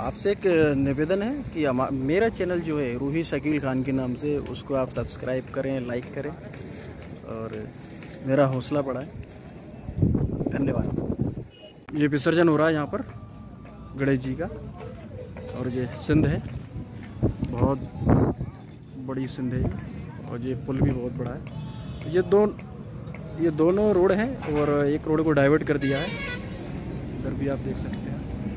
आपसे एक निवेदन है कि मेरा चैनल जो है रूही शकील खान के नाम से, उसको आप सब्सक्राइब करें, लाइक करें और मेरा हौसला बढ़ाएं। धन्यवाद। ये विसर्जन हो रहा है यहाँ पर गणेश जी का, और ये सिंध है, बहुत बड़ी सिंध है ये, और ये पुल भी बहुत बड़ा है। ये दोनों रोड हैं और एक रोड को डाइवर्ट कर दिया है, इधर भी आप देख सकते हैं।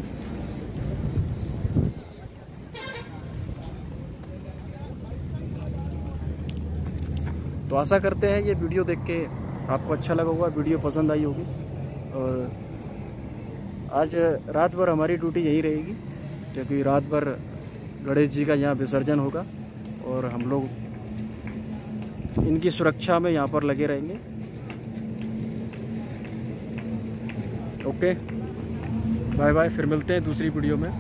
तो आशा करते हैं ये वीडियो देख के आपको अच्छा लगा होगा, वीडियो पसंद आई होगी। और आज रात भर हमारी ड्यूटी यही रहेगी, क्योंकि रात भर गणेश जी का यहाँ विसर्जन होगा और हम लोग इनकी सुरक्षा में यहाँ पर लगे रहेंगे। ओके, बाय बाय, फिर मिलते हैं दूसरी वीडियो में।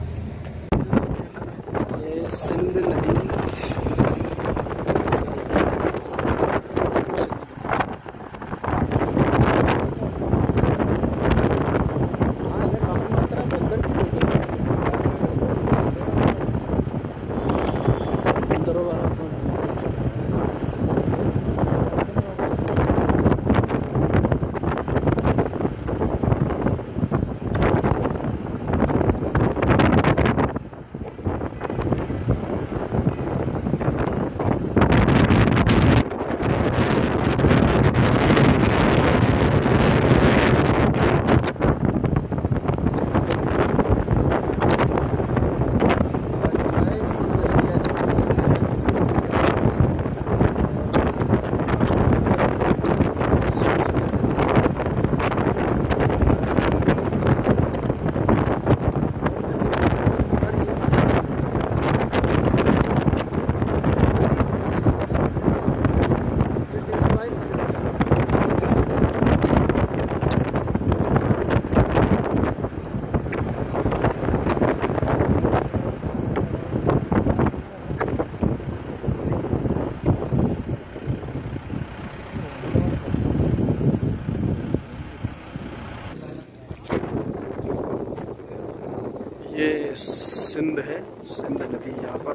ये सिंध नदी ये सिंध है, सिंध नदी। यहाँ पर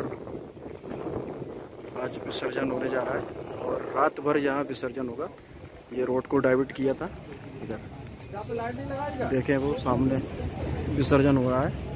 आज विसर्जन होने जा रहा है और रात भर यहाँ विसर्जन होगा। ये रोड को डाइवर्ट किया था, इधर देखें वो सामने विसर्जन हो रहा है।